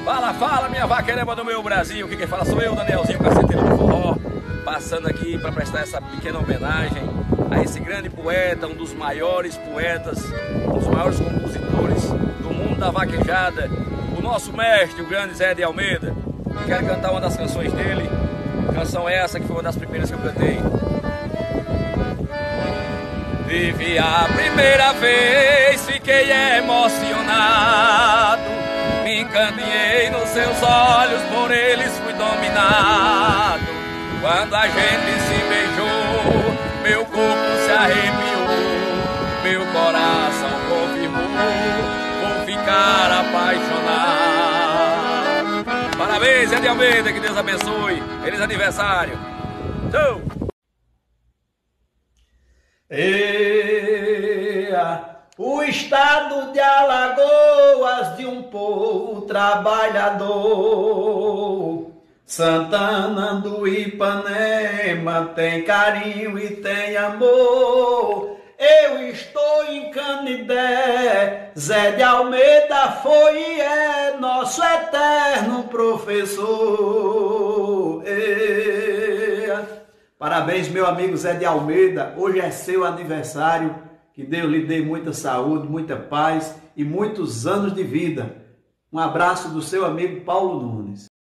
Fala, fala, minha vaquereba do meu Brasil. Quem fala sou eu, Danielzinho, caceteiro do forró. Passando aqui para prestar essa pequena homenagem a esse grande poeta, um dos maiores poetas, um dos maiores compositores do mundo da vaquejada, o nosso mestre, o grande Zé de Almeida. E quero cantar uma das canções dele, canção essa que foi uma das primeiras que eu cantei. Vivi a primeira vez, fiquei emocionado, me encandeei nos seus olhos, por eles fui dominado. Quando a gente se beijou, meu corpo se arrepiou, meu coração confirmou, vou ficar apaixonado. Parabéns, Zé de Almeida, que Deus abençoe. Feliz aniversário. Tchau. O estado de Alagoas de um povo trabalhador, Santana do Ipanema tem carinho e tem amor. Eu estou em Canidé, Zé de Almeida foi e é nosso eterno professor. Parabéns, meu amigo Zé de Almeida, hoje é seu aniversário, que Deus lhe dê muita saúde, muita paz e muitos anos de vida. Um abraço do seu amigo Paulo Nunes.